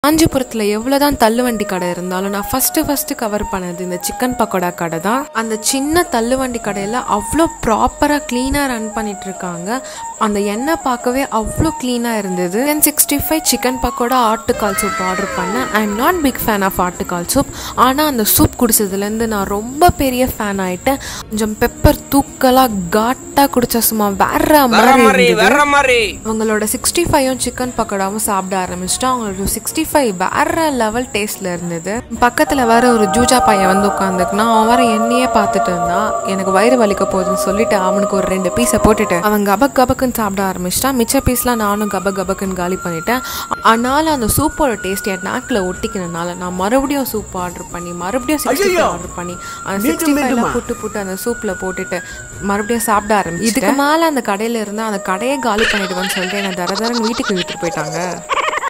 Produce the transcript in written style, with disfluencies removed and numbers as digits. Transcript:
காஞ்சிபுரத்தில் எவ்வளோதான் தள்ளுவண்டி கடை இருந்தாலும் நான் ஃபஸ்ட்டு கவர் பண்ணது இந்த சிக்கன் பக்கோடா கடை தான். அந்த சின்ன தள்ளுவண்டி கடையில் அவ்வளோ ப்ராப்பராக க்ளீனாக ரன் பண்ணிட்டு இருக்காங்க. அந்த எண்ணெய் பார்க்கவே அவ்வளோ க்ளீனாக இருந்தது. 1065 சிக்கன் பக்கோடா ஆட்டுக்கால் சூப் ஆர்டர் பண்ணேன். I am not big fan of ஆட்டுக்கால் சூப். ஆனால் அந்த சூப் குடிச்சதுலேருந்து நான் ரொம்ப பெரிய ஃபேன் ஆகிட்டேன். கொஞ்சம் பெப்பர் தூக்கலாக காட்டாக குடிச்சா சும்மா வேற மாதிரி. அவங்களோட 65 சிக்கன் பக்கோடாவும் சாப்பிட ஆரம்பிச்சிட்டா. அவங்களோட 65 வேற லெவல் டேஸ்ட்ல இருந்தது. பக்கத்துல வேற ஒரு ஜூஜா பையன் வந்து உட்காந்துக்குனா அவன் வேற என்னையே பார்த்துட்டு இருந்தான். எனக்கு வயிறு வலிக்க போகுதுன்னு சொல்லிட்டு அவனுக்கு ஒரு 2 பீஸை போட்டுட்டு அவன் கபக்குன்னு சாப்பிட ஆரம்பிச்சிட்டான். மிச்ச பீஸ்லாம் நானும் கபக்குன்னு காலி பண்ணிட்டேன். ஆனாலும் அந்த சூப்போட டேஸ்ட் என் நாக்கில் ஒட்டிக்கிறதுனால நான் மறுபடியும் சூப் ஆர்டர் பண்ணி மறுபடியும் 65 ஆர்டர் பண்ணி அந்த 65 புட்டு அந்த சூப்ல போட்டுட்டு மறுபடியும் சாப்பிட ஆரம்பிச்சு. இதுக்கு மேல அந்த கடையில இருந்தா அந்த கடையை காலி பண்ணிடுவேன்னு சொல்லிட்டு என்ன தரதரன்னு வீட்டுக்கு விட்டுட்டு போயிட்டாங்க.